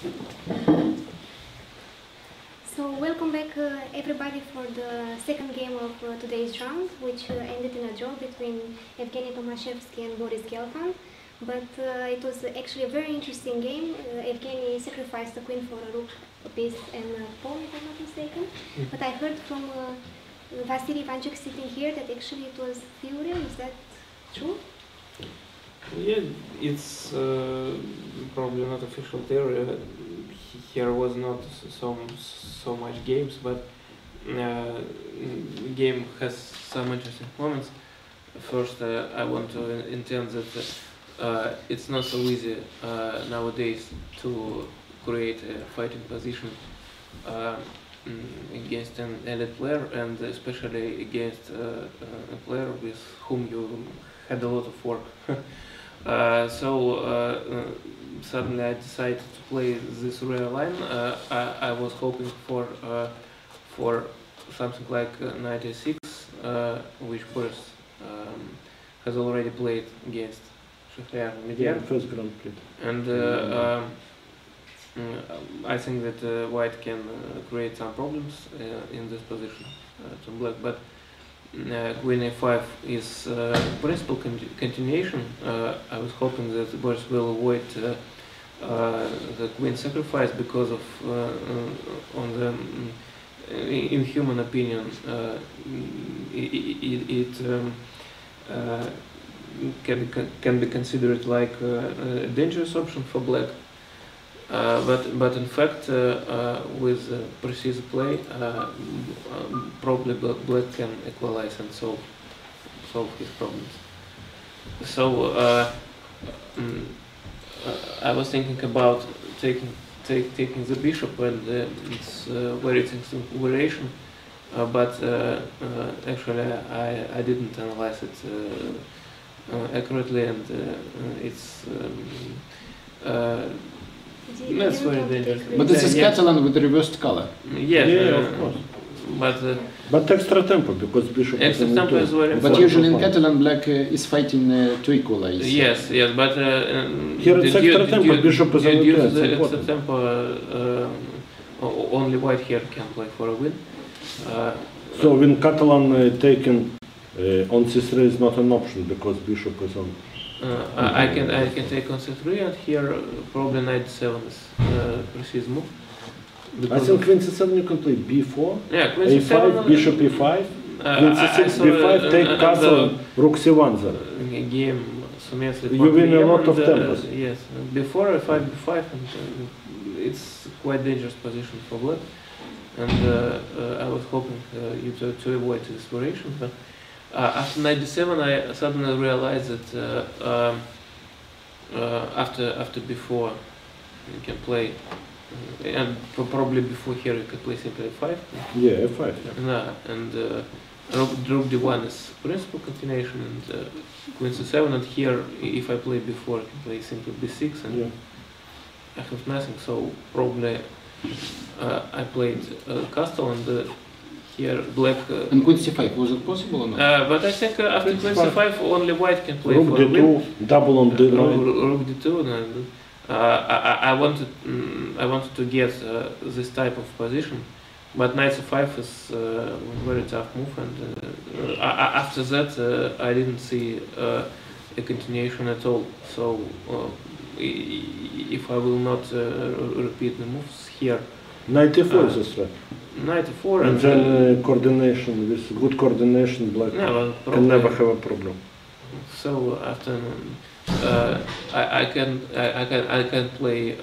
So welcome back everybody for the second game of today's round, which ended in a draw between Evgeny Tomashevsky and Boris Gelfand. But it was actually a very interesting game. Evgeny sacrificed a queen for a rook, a piece, and a pawn, if I'm not mistaken. But I heard from Vasily Ivanchuk sitting here that actually it was Theorem. Is that true? Yeah, it's probably not official theory. Here was not so much games, but game has some interesting moments. First, I want to intend that it's not so easy nowadays to create a fighting position against an elite player, and especially against a player with whom you had a lot of work. So suddenly I decided to play this rare line. I was hoping for something like knight a6, which Boris has already played against Shahriar Mediar. First Grand Prix. And I think that white can create some problems in this position to black, but queen a5 is principal continuation. I was hoping that Boris will avoid the queen sacrifice because of on the in human opinion it can be considered like a dangerous option for black. But in fact, with precise play, probably black can equalize and solve his problems. So I was thinking about taking the bishop, and it's very interesting variation. But actually, I didn't analyze it accurately, and it's. That's very dangerous. But this is Catalan with the reversed color. Yes, of course. But extra tempo, because bishop extra tempo is very important. But usually in Catalan, black is fighting to equalize. Yes, but here it's extra tempo. Bishop is on due to the extra tempo, only white here can play for a win. So when Catalan taken on c3 is not an option because bishop is on. I can take on c3, and here probably knight d7 is precise move. I think queen c7 you can play b4, yeah, queen a5, c7, bishop e5, queen c6, b5, take castle, rook c1 there. Game Sumesli. You win a lot of tempos. Yes, before a5, b5, and it's quite dangerous position for black. And I was hoping you to avoid this variation, but after knight d7, I suddenly realized that after b4 you can play, and probably before here you can play simply f5. Yeah, f5. Yeah. And rook d1 is principal continuation, and queen c7. And here, if I play b4, I can play simply b6, and yeah. I have nothing. So probably I played castle, and here black. And queen c5, was it possible or not? But I think after queen c5 only white can play rook for d2, double on d9. Rook d2, and I wanted to get this type of position, but knight c5 is a very tough move, and after that I didn't see a continuation at all. So if I will not repeat the moves here. Knight e4 is a threat. Knight e4 and then coordination, with good coordination, black can never have a problem. So after I can play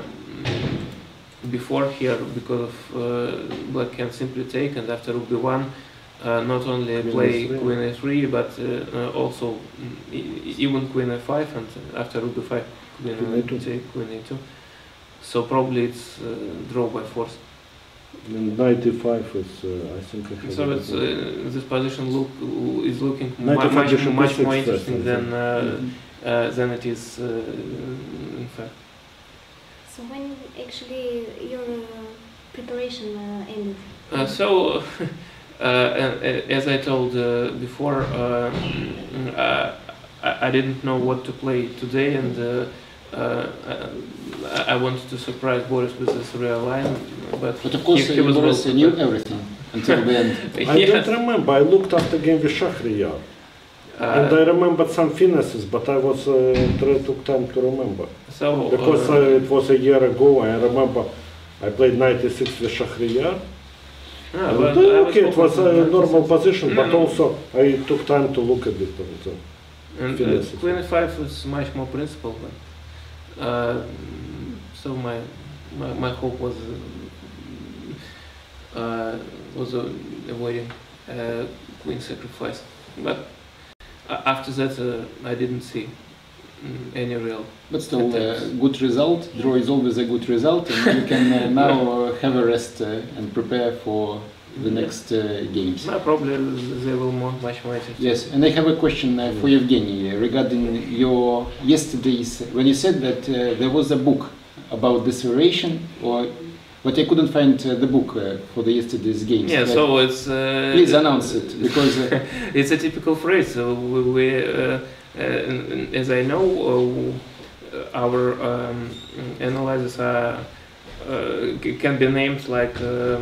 before here because of black can simply take, and after rook b1 not only play queen a3 but also even queen a5, and after rook b5 queen a2. So probably it's draw by force. And knight e5 is, I think. So it's this position is looking much more interesting than it is in fact. So when actually your preparation ended? So as I told before, I didn't know what to play today, and I wanted to surprise Boris with this real line, but But of course, he was Boris well knew prepared. everything until the end. I don't remember. I looked after game with Shahryar. And I remembered some finesses, but I was took time to remember. So Because it was a year ago, I remember I played 96 with Shahryar. yeah, And, but I okay, it was a hoping- normal position, but No. also I took time to look at it. And finesses. Queen e5 is much more principled. But, so my hope was avoiding queen sacrifice. But after that, I didn't see any real. But still, good result. Draw is always a good result, and you can now have a rest and prepare for the next games. No, probably they will much more interesting. Yes, and I have a question for Evgeny regarding your yesterday's. When you said that there was a book about this variation, but I couldn't find the book for the yesterday's games. Yeah, Like, so it's. please announce it because It's a typical phrase. So as I know, our analyzers are can be named like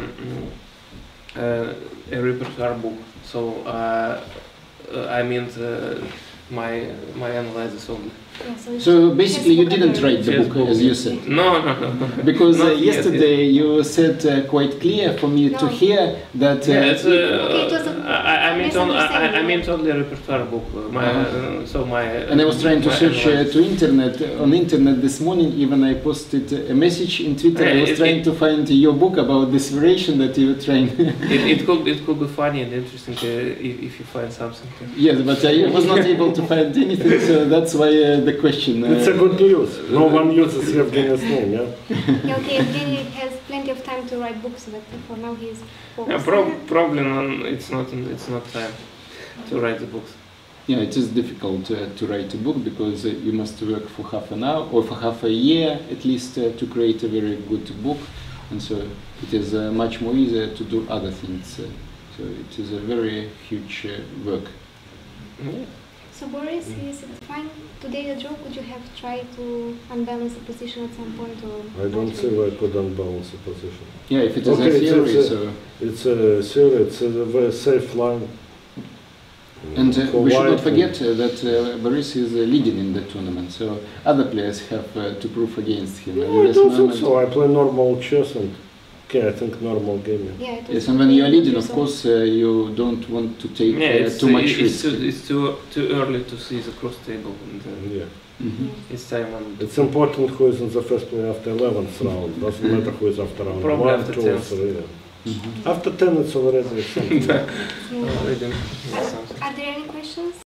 a repertoire book. So I mean my analyzers only. Yeah, it's so basically you textbook didn't and write the Yes, book as you said. No. Because Not yet, yesterday you said quite clear for me to No. hear that Yeah, it's it was a I meant misunderstanding. only a repertoire book. So my. and I was trying to my search analysis. to internet on internet this morning. Even I posted a message in Twitter. I was trying to find your book about this variation that you were trying. It could be funny and interesting if you find something. Yes, but I was not able to find anything, so that's why the question. It's a good news. No one uses Evgeny's name, yeah? Yeah, okay, Evgeny has plenty of time to write books, but for now he's focused. Probably it's not time to write the books. Yeah, it is difficult to write a book because you must work for half an hour or for half a year at least to create a very good book, and so it is much more easier to do other things. So it is a very huge work. Yeah. So Boris, is it fine today a draw? Could you have tried to unbalance the position at some point or I don't not see really? why I could unbalance the position. Yeah, if it is Okay, a theory, it's so. It's a theory, it's a very safe line. And For we should not white, forget that Boris is leading in the tournament, so other players have to prove against him. at No, I this don't think moment. so. I play normal chess and okay, I think normal gaming. Yeah, it was Yes, and when you are really leading, good of result. course, you don't want to take it's too much it's risk. It's too early to see the cross table. And, Yeah. Mhm. it's time on. It's important who is in the first play after 11th round. Doesn't matter who is after round Probably 1, after 2 or 10th. 3. Yeah. Mhm. After 10 it's already something. Yeah. Already something. Are there any questions?